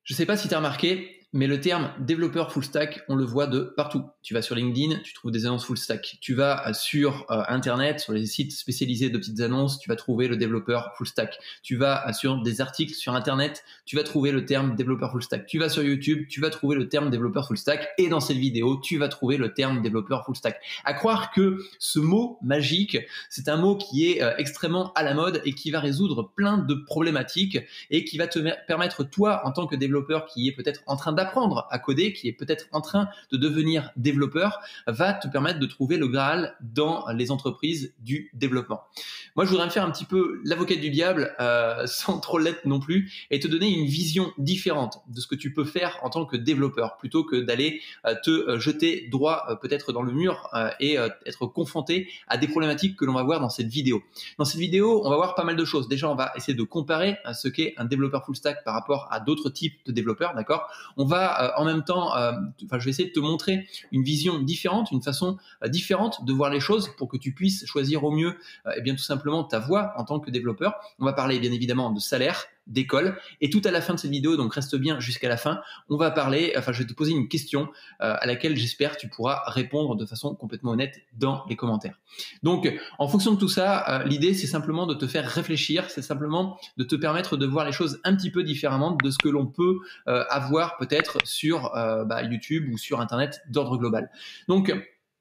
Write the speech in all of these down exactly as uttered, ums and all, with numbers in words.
Je ne sais pas si tu as remarqué, mais le terme développeur full stack, on le voit de partout. Tu vas sur LinkedIn, tu trouves des annonces full stack. Tu vas sur euh, Internet, sur les sites spécialisés de petites annonces, tu vas trouver le développeur full stack. Tu vas sur des articles sur Internet, tu vas trouver le terme développeur full stack. Tu vas sur YouTube, tu vas trouver le terme développeur full stack. Et dans cette vidéo, tu vas trouver le terme développeur full stack. À croire que ce mot magique, c'est un mot qui est euh, extrêmement à la mode et qui va résoudre plein de problématiques et qui va te permettre, toi, en tant que développeur qui est peut-être en train d'apprendre à coder, qui est peut-être en train de devenir développeur, va te permettre de trouver le Graal dans les entreprises du développement. Moi, je voudrais me faire un petit peu l'avocate du diable, euh, sans trop l'être non plus, et te donner une vision différente de ce que tu peux faire en tant que développeur, plutôt que d'aller euh, te euh, jeter droit euh, peut-être dans le mur euh, et euh, être confronté à des problématiques que l'on va voir dans cette vidéo. Dans cette vidéo, on va voir pas mal de choses. Déjà, on va essayer de comparer euh, ce qu'est un développeur full stack par rapport à d'autres types de développeurs, d'accord? On va euh, en même temps, euh, enfin, je vais essayer de te montrer une vision différente, une façon euh, différente de voir les choses pour que tu puisses choisir au mieux, euh, eh bien tout simplement ta voie en tant que développeur. On va parler bien évidemment de salaire, d'école, et tout à la fin de cette vidéo, donc reste bien jusqu'à la fin, on va parler, enfin je vais te poser une question euh, à laquelle j'espère tu pourras répondre de façon complètement honnête dans les commentaires. Donc en fonction de tout ça, euh, l'idée c'est simplement de te faire réfléchir, c'est simplement de te permettre de voir les choses un petit peu différemment de ce que l'on peut euh, avoir peut-être sur euh, bah, YouTube ou sur Internet d'ordre global. Donc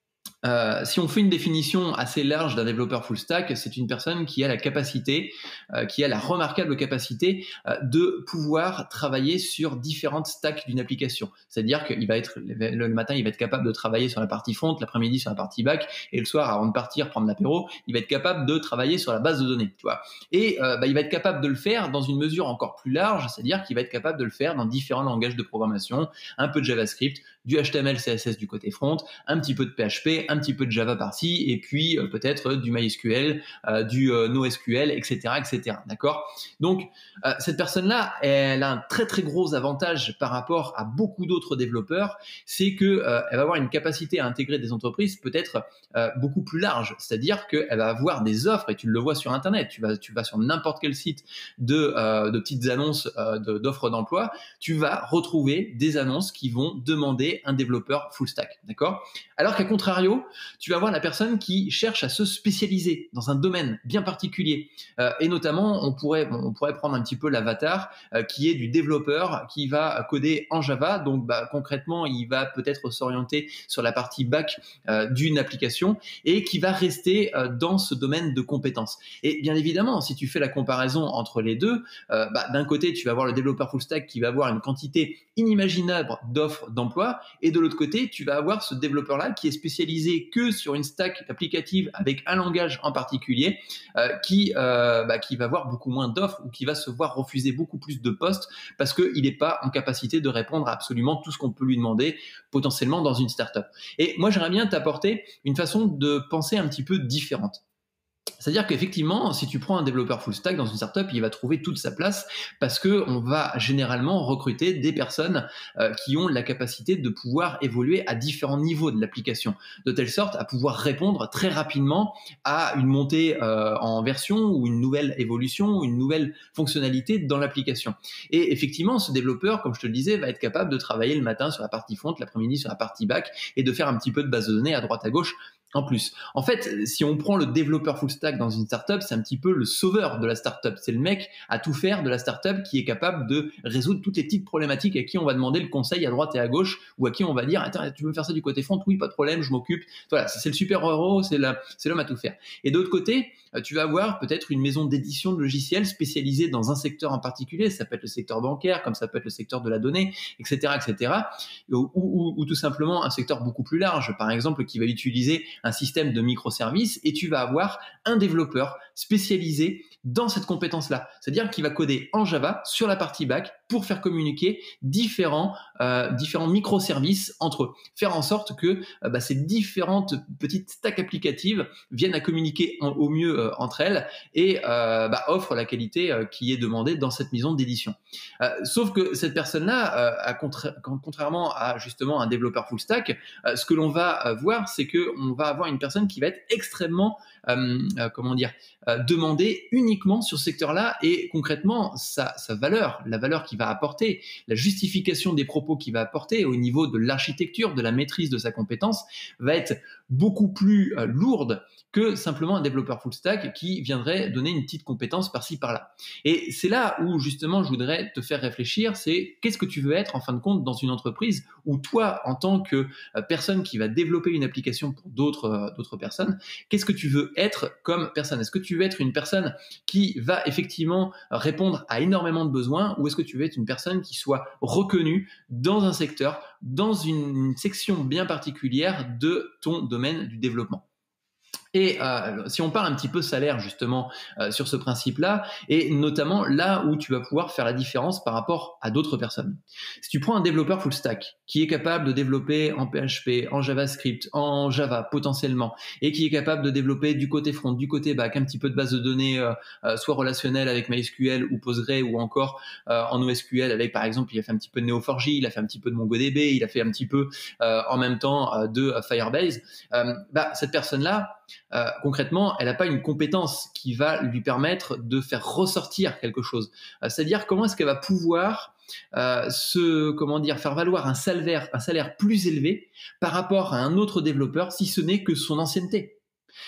Euh, si on fait une définition assez large d'un développeur full stack, c'est une personne qui a la capacité, euh, qui a la remarquable capacité euh, de pouvoir travailler sur différentes stacks d'une application. C'est-à-dire qu'il va être, le matin, il va être capable de travailler sur la partie front, l'après-midi sur la partie back, et le soir, avant de partir prendre l'apéro, il va être capable de travailler sur la base de données, tu vois. Et euh, bah, il va être capable de le faire dans une mesure encore plus large, c'est-à-dire qu'il va être capable de le faire dans différents langages de programmation, un peu de JavaScript, du H T M L, C S S du côté front, un petit peu de P H P, un petit peu de Java par-ci, et puis euh, peut-être du MySQL, euh, du euh, NoSQL, et cetera, et cetera. D'accord? Donc, euh, cette personne-là, elle a un très très gros avantage par rapport à beaucoup d'autres développeurs, c'est que euh, elle va avoir une capacité à intégrer des entreprises peut-être euh, beaucoup plus large. C'est-à-dire qu'elle va avoir des offres, et tu le vois sur Internet, tu vas, tu vas sur n'importe quel site de, euh, de petites annonces euh, de, d'offres d'emploi, tu vas retrouver des annonces qui vont demander un développeur full stack, d'accord? Alors qu'à contrario, tu vas voir la personne qui cherche à se spécialiser dans un domaine bien particulier. Euh, et notamment, on pourrait, on pourrait prendre un petit peu l'avatar euh, qui est du développeur qui va coder en Java. Donc, bah, concrètement, il va peut-être s'orienter sur la partie back euh, d'une application et qui va rester euh, dans ce domaine de compétences. Et bien évidemment, si tu fais la comparaison entre les deux, euh, bah, d'un côté, tu vas avoir le développeur full stack qui va avoir une quantité inimaginable d'offres d'emploi, et de l'autre côté, tu vas avoir ce développeur-là qui est spécialisé que sur une stack applicative avec un langage en particulier, euh, qui, euh, bah, qui va avoir beaucoup moins d'offres ou qui va se voir refuser beaucoup plus de postes parce qu'il n'est pas en capacité de répondre à absolument tout ce qu'on peut lui demander potentiellement dans une startup. Et moi, j'aimerais bien t'apporter une façon de penser un petit peu différente. C'est-à-dire qu'effectivement, si tu prends un développeur full stack dans une startup, il va trouver toute sa place parce que on va généralement recruter des personnes euh, qui ont la capacité de pouvoir évoluer à différents niveaux de l'application, de telle sorte à pouvoir répondre très rapidement à une montée euh, en version ou une nouvelle évolution ou une nouvelle fonctionnalité dans l'application. Et effectivement, ce développeur, comme je te le disais, va être capable de travailler le matin sur la partie front, l'après-midi sur la partie back et de faire un petit peu de base de données à droite à gauche en plus. En fait, si on prend le développeur full stack dans une startup, c'est un petit peu le sauveur de la startup. C'est le mec à tout faire de la startup qui est capable de résoudre toutes les petites problématiques à qui on va demander le conseil à droite et à gauche ou à qui on va dire attends, tu veux me faire ça du côté front? Oui, pas de problème, je m'occupe. Voilà, c'est le super héros, c'est l'homme à tout faire. Et d'autre côté, tu vas avoir peut-être une maison d'édition de logiciels spécialisée dans un secteur en particulier. Ça peut être le secteur bancaire, comme ça peut être le secteur de la donnée, et cetera, et cetera. Ou, ou, ou tout simplement un secteur beaucoup plus large, par exemple, qui va utiliser un système de microservices, et tu vas avoir un développeur spécialisé dans cette compétence-là. C'est-à-dire qu'il va coder en Java sur la partie back pour faire communiquer différents, euh, différents microservices entre eux. Faire en sorte que euh, bah, ces différentes petites stacks applicatives viennent à communiquer en, au mieux euh, entre elles et euh, bah, offrent la qualité euh, qui est demandée dans cette maison d'édition. Euh, sauf que cette personne-là, euh, a contra contrairement à justement un développeur full stack, euh, ce que l'on va euh, voir, c'est qu'on va va avoir une personne qui va être extrêmement, euh, euh, comment dire, euh, demandée uniquement sur ce secteur-là et concrètement, sa, sa valeur, la valeur qu'il va apporter, la justification des propos qu'il va apporter au niveau de l'architecture, de la maîtrise de sa compétence va être beaucoup plus euh, lourde que simplement un développeur full stack qui viendrait donner une petite compétence par-ci par-là. Et c'est là où justement je voudrais te faire réfléchir, c'est qu'est-ce que tu veux être en fin de compte dans une entreprise où toi, en tant que euh, personne qui va développer une application pour d'autres euh, d'autres personnes, qu'est-ce que tu veux être comme personne? Est-ce que tu veux être une personne qui va effectivement répondre à énormément de besoins ou est-ce que tu veux être une personne qui soit reconnue dans un secteur, dans une, une section bien particulière de ton domaine du développement? Et euh, si on parle un petit peu salaire justement euh, sur ce principe-là, et notamment là où tu vas pouvoir faire la différence par rapport à d'autres personnes. Si tu prends un développeur full stack qui est capable de développer en P H P, en JavaScript, en Java potentiellement, et qui est capable de développer du côté front, du côté back, un petit peu de base de données, euh, euh, soit relationnelle avec MySQL ou Postgre, ou encore euh, en O S Q L avec par exemple, il a fait un petit peu de Neo quatre j, il a fait un petit peu de MongoDB, il a fait un petit peu euh, en même temps euh, de euh, Firebase. Euh, bah, cette personne-là, Euh, concrètement, elle n'a pas une compétence qui va lui permettre de faire ressortir quelque chose. Euh, c'est-à-dire comment est-ce qu'elle va pouvoir euh, se, comment dire, faire valoir un salaire, un salaire plus élevé par rapport à un autre développeur, si ce n'est que son ancienneté.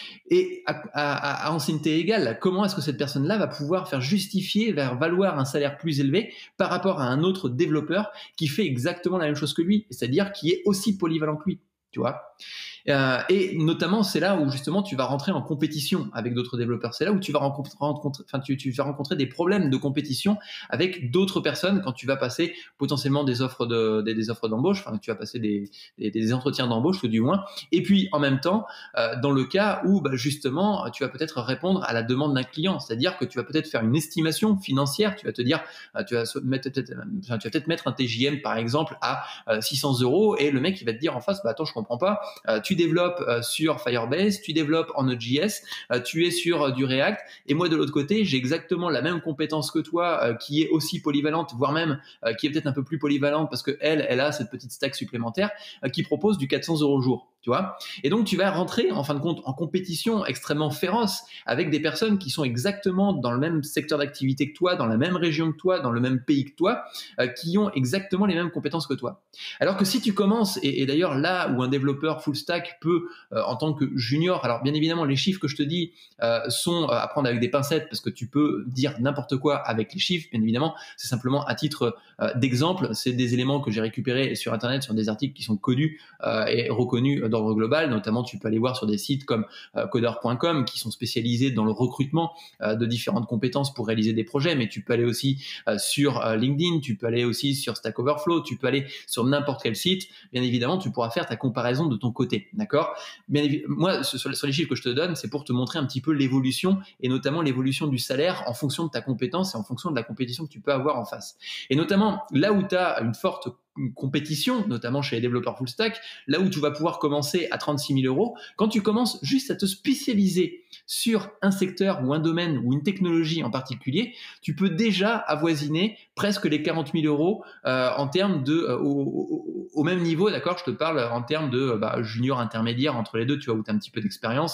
Et à, à, à ancienneté égale, comment est-ce que cette personne-là va pouvoir faire justifier, faire valoir un salaire plus élevé par rapport à un autre développeur qui fait exactement la même chose que lui, c'est-à-dire qui est aussi polyvalent que lui, tu vois? Euh, et notamment, c'est là où justement tu vas rentrer en compétition avec d'autres développeurs. C'est là où tu vas rencontrer, rencontrer enfin, tu, tu vas rencontrer des problèmes de compétition avec d'autres personnes quand tu vas passer potentiellement des offres de, des, des offres d'embauche. Enfin, tu vas passer des, des, des entretiens d'embauche, tout du moins. Et puis, en même temps, euh, dans le cas où bah, justement, tu vas peut-être répondre à la demande d'un client, c'est-à-dire que tu vas peut-être faire une estimation financière. Tu vas te dire, euh, tu vas mettre, peut-être, enfin, tu vas peut-être mettre un T J M par exemple à euh, six cents euros, et le mec il va te dire en face, bah attends, je comprends pas. Euh, tu développes euh, sur Firebase, tu développes en Node.js, euh, tu es sur euh, du React, et moi de l'autre côté, j'ai exactement la même compétence que toi, euh, qui est aussi polyvalente, voire même euh, qui est peut-être un peu plus polyvalente parce que elle, elle a cette petite stack supplémentaire euh, qui propose du quatre cents euros au jour. Tu vois, et donc tu vas rentrer en fin de compte en compétition extrêmement féroce avec des personnes qui sont exactement dans le même secteur d'activité que toi, dans la même région que toi, dans le même pays que toi, euh, qui ont exactement les mêmes compétences que toi. Alors que si tu commences, et, et d'ailleurs là où un développeur full stack peut, euh, en tant que junior, alors bien évidemment les chiffres que je te dis euh, sont à prendre avec des pincettes parce que tu peux dire n'importe quoi avec les chiffres, bien évidemment, c'est simplement à titre euh, d'exemple, c'est des éléments que j'ai récupérés sur internet, sur des articles qui sont connus euh, et reconnus d'ordre global, notamment tu peux aller voir sur des sites comme euh, coder point com qui sont spécialisés dans le recrutement euh, de différentes compétences pour réaliser des projets, mais tu peux aller aussi euh, sur euh, LinkedIn, tu peux aller aussi sur Stack Overflow, tu peux aller sur n'importe quel site, bien évidemment tu pourras faire ta comparaison de ton côté, d'accord? Bien évidemment, moi sur, sur les chiffres que je te donne, c'est pour te montrer un petit peu l'évolution et notamment l'évolution du salaire en fonction de ta compétence et en fonction de la compétition que tu peux avoir en face. Et notamment là où tu as une forte compétition, notamment chez les développeurs full stack, là où tu vas pouvoir commencer à trente-six mille euros, quand tu commences juste à te spécialiser sur un secteur ou un domaine ou une technologie en particulier, tu peux déjà avoisiner presque les quarante mille euros euh, en termes de, euh, au, au, au même niveau, d'accord, je te parle en termes de bah, junior intermédiaire entre les deux, tu vois, où tu as un petit peu d'expérience.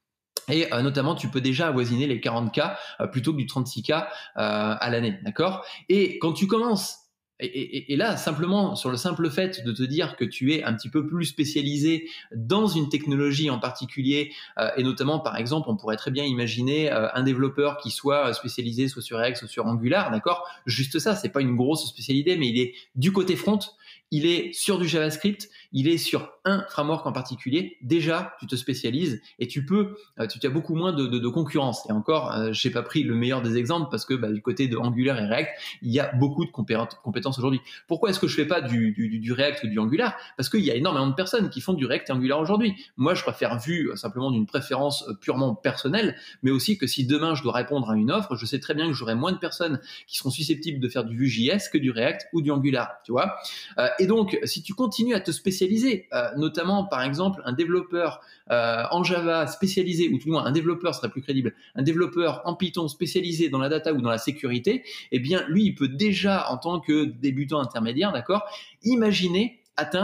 Et euh, notamment, tu peux déjà avoisiner les quarante K euh, plutôt que du trente-six K euh, à l'année, d'accord? Et quand tu commences Et, et, et là, simplement, sur le simple fait de te dire que tu es un petit peu plus spécialisé dans une technologie en particulier, euh, et notamment, par exemple, on pourrait très bien imaginer euh, un développeur qui soit spécialisé soit sur React, soit sur Angular, d'accord? Juste ça, c'est pas une grosse spécialité, mais il est du côté front, il est sur du JavaScript, il est sur un framework en particulier. Déjà, tu te spécialises et tu peux, euh, tu, tu as beaucoup moins de, de, de concurrence. Et encore, euh, j'ai pas pris le meilleur des exemples parce que bah, du côté de Angular et React, il y a beaucoup de compétences aujourd'hui. Pourquoi est-ce que je fais pas du, du, du React ou du Angular? Parce qu'il y a énormément de personnes qui font du React et Angular aujourd'hui. Moi, je préfère vu simplement d'une préférence purement personnelle, mais aussi que si demain je dois répondre à une offre, je sais très bien que j'aurai moins de personnes qui seront susceptibles de faire du Vue.js que du React ou du Angular, tu vois. Euh, et donc, si tu continues à te spécialiser, euh, notamment par exemple un développeur euh, en Java spécialisé, ou tout du moins un développeur serait plus crédible, un développeur en Python spécialisé dans la data ou dans la sécurité, eh bien lui, il peut déjà, en tant que débutant intermédiaire, d'accord, imaginer atteindre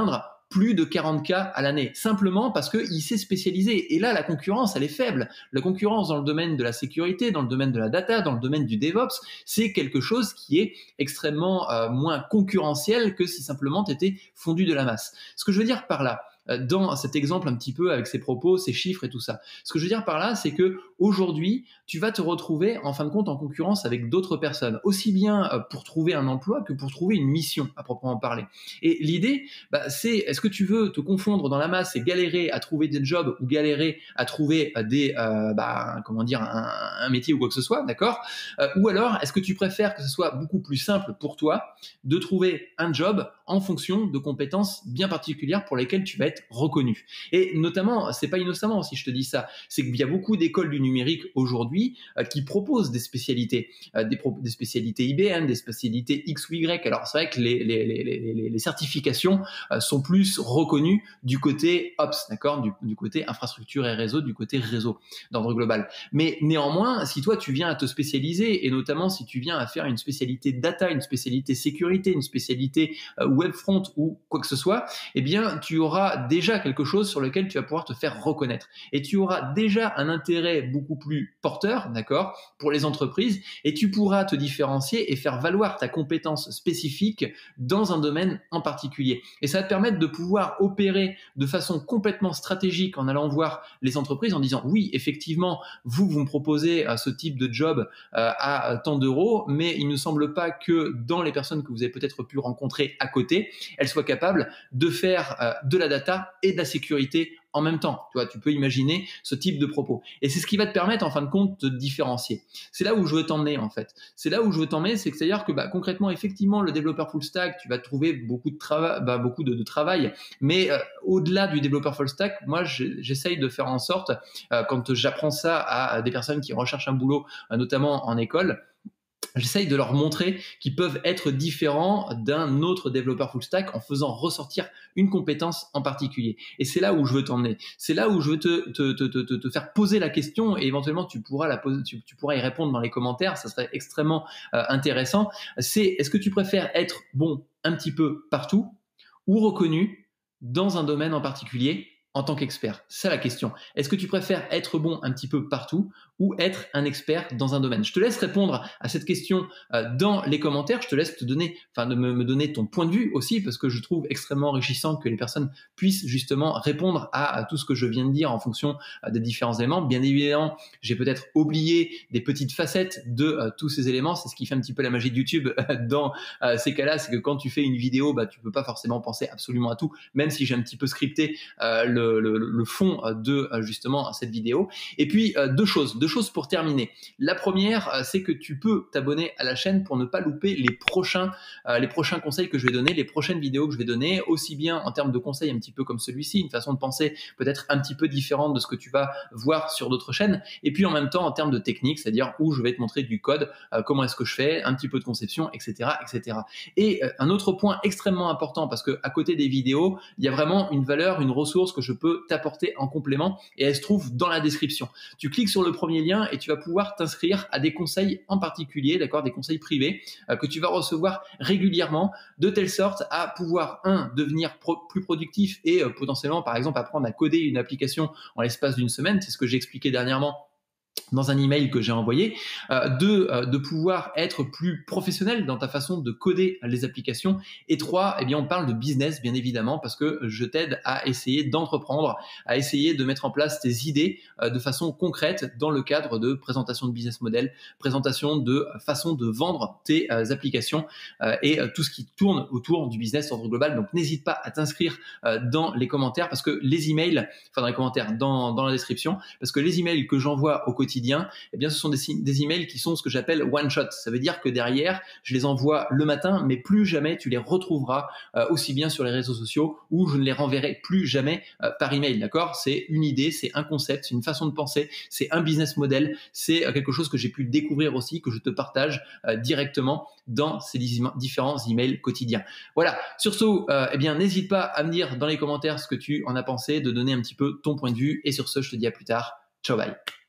plus de quarante K à l'année, simplement parce qu'il s'est spécialisé. Et là, la concurrence, elle est faible. La concurrence dans le domaine de la sécurité, dans le domaine de la data, dans le domaine du DevOps, c'est quelque chose qui est extrêmement euh, moins concurrentiel que si simplement tu étais fondu de la masse. Ce que je veux dire par là, dans cet exemple un petit peu avec ses propos, ses chiffres et tout ça. Ce que je veux dire par là, c'est que aujourd'hui, tu vas te retrouver en fin de compte en concurrence avec d'autres personnes, aussi bien pour trouver un emploi que pour trouver une mission à proprement parler. Et l'idée, bah, c'est est-ce que tu veux te confondre dans la masse et galérer à trouver des jobs ou galérer à trouver des, euh, bah, comment dire, un, un métier ou quoi que ce soit, d'accord euh, Ou alors, est-ce que tu préfères que ce soit beaucoup plus simple pour toi de trouver un job en fonction de compétences bien particulières pour lesquelles tu vas être reconnu. Et notamment, c'est pas innocemment si je te dis ça, c'est qu'il y a beaucoup d'écoles du numérique aujourd'hui euh, qui proposent des spécialités, euh, des, pro des spécialités I B M, des spécialités X ou Y. Alors c'est vrai que les, les, les, les, les certifications euh, sont plus reconnues du côté Ops, d'accord, du, du côté infrastructure et réseau, du côté réseau d'ordre global. Mais néanmoins, si toi tu viens à te spécialiser, et notamment si tu viens à faire une spécialité data, une spécialité sécurité, une spécialité euh, webfront ou quoi que ce soit, eh bien tu auras déjà quelque chose sur lequel tu vas pouvoir te faire reconnaître. Et tu auras déjà un intérêt beaucoup plus porteur, d'accord, pour les entreprises, et tu pourras te différencier et faire valoir ta compétence spécifique dans un domaine en particulier. Et ça va te permettre de pouvoir opérer de façon complètement stratégique en allant voir les entreprises en disant oui, effectivement, vous, vous me proposez euh, ce type de job euh, à tant d'euros, mais il ne semble pas que dans les personnes que vous avez peut-être pu rencontrer à côté, elles soient capables de faire euh, de la data et de la sécurité en même temps. Tu vois, tu peux imaginer ce type de propos. Et c'est ce qui va te permettre, en fin de compte, de te différencier. C'est là où je veux t'emmener, en fait. C'est là où je veux t'emmener, c'est que c'est-à-dire que bah, concrètement, effectivement, le développeur full stack, tu vas trouver beaucoup de, trava bah, beaucoup de, de travail, mais euh, au-delà du développeur full stack, moi, j'essaye de faire en sorte, euh, quand j'apprends ça à, à des personnes qui recherchent un boulot, euh, notamment en école, j'essaye de leur montrer qu'ils peuvent être différents d'un autre développeur full stack en faisant ressortir une compétence en particulier. Et c'est là où je veux t'emmener. C'est là où je veux te, te, te, te, te faire poser la question et éventuellement tu pourras, la poser, tu, tu pourras y répondre dans les commentaires. Ça serait extrêmement euh, intéressant. C'est est-ce que tu préfères être bon un petit peu partout ou reconnu dans un domaine en particulier en tant qu'expert? C'est la question. Est-ce que tu préfères être bon un petit peu partout ou être un expert dans un domaine? Je te laisse répondre à cette question euh, dans les commentaires. Je te laisse te donner, enfin, de me, me donner ton point de vue aussi, parce que je trouve extrêmement enrichissant que les personnes puissent justement répondre à, à tout ce que je viens de dire en fonction euh, des différents éléments. Bien évidemment, j'ai peut-être oublié des petites facettes de euh, tous ces éléments. C'est ce qui fait un petit peu la magie de YouTube euh, dans euh, ces cas-là, c'est que quand tu fais une vidéo, bah, tu peux pas forcément penser absolument à tout, même si j'ai un petit peu scripté euh, le Le, le, le fond de justement cette vidéo. Et puis euh, deux choses, deux choses pour terminer. La première, euh, c'est que tu peux t'abonner à la chaîne pour ne pas louper les prochains, euh, les prochains conseils que je vais donner, les prochaines vidéos que je vais donner, aussi bien en termes de conseils un petit peu comme celui-ci, une façon de penser peut-être un petit peu différente de ce que tu vas voir sur d'autres chaînes, et puis en même temps en termes de technique, c'est-à-dire où je vais te montrer du code, euh, comment est-ce que je fais, un petit peu de conception, et cetera, et cetera. Et euh, un autre point extrêmement important, parce que à côté des vidéos, il y a vraiment une valeur, une ressource que je peux t'apporter en complément et elle se trouve dans la description. Tu cliques sur le premier lien et tu vas pouvoir t'inscrire à des conseils en particulier, d'accord, des conseils privés euh, que tu vas recevoir régulièrement de telle sorte à pouvoir, un, devenir pro plus productif et euh, potentiellement, par exemple, apprendre à coder une application en l'espace d'une semaine. C'est ce que j'ai expliqué dernièrement dans un email que j'ai envoyé, euh, de, euh, de pouvoir être plus professionnel dans ta façon de coder les applications. Et trois, eh bien, on parle de business, bien évidemment, parce que je t'aide à essayer d'entreprendre, à essayer de mettre en place tes idées euh, de façon concrète dans le cadre de présentation de business model, présentation de façon de vendre tes euh, applications euh, et euh, tout ce qui tourne autour du business ordre global. Donc, n'hésite pas à t'inscrire euh, dans les commentaires parce que les emails, enfin dans les commentaires, dans, dans la description, parce que les emails que j'envoie au quotidien, eh bien, ce sont des, des emails qui sont ce que j'appelle one shot. Ça veut dire que derrière, je les envoie le matin, mais plus jamais tu les retrouveras euh, aussi bien sur les réseaux sociaux ou je ne les renverrai plus jamais euh, par email. D'accord? C'est une idée, c'est un concept, c'est une façon de penser, c'est un business model, c'est euh, quelque chose que j'ai pu découvrir aussi, que je te partage euh, directement dans ces différents emails quotidiens. Voilà. Sur ce, euh, eh bien, n'hésite pas à me dire dans les commentaires ce que tu en as pensé, de donner un petit peu ton point de vue. Et sur ce, je te dis à plus tard. Ciao, bye.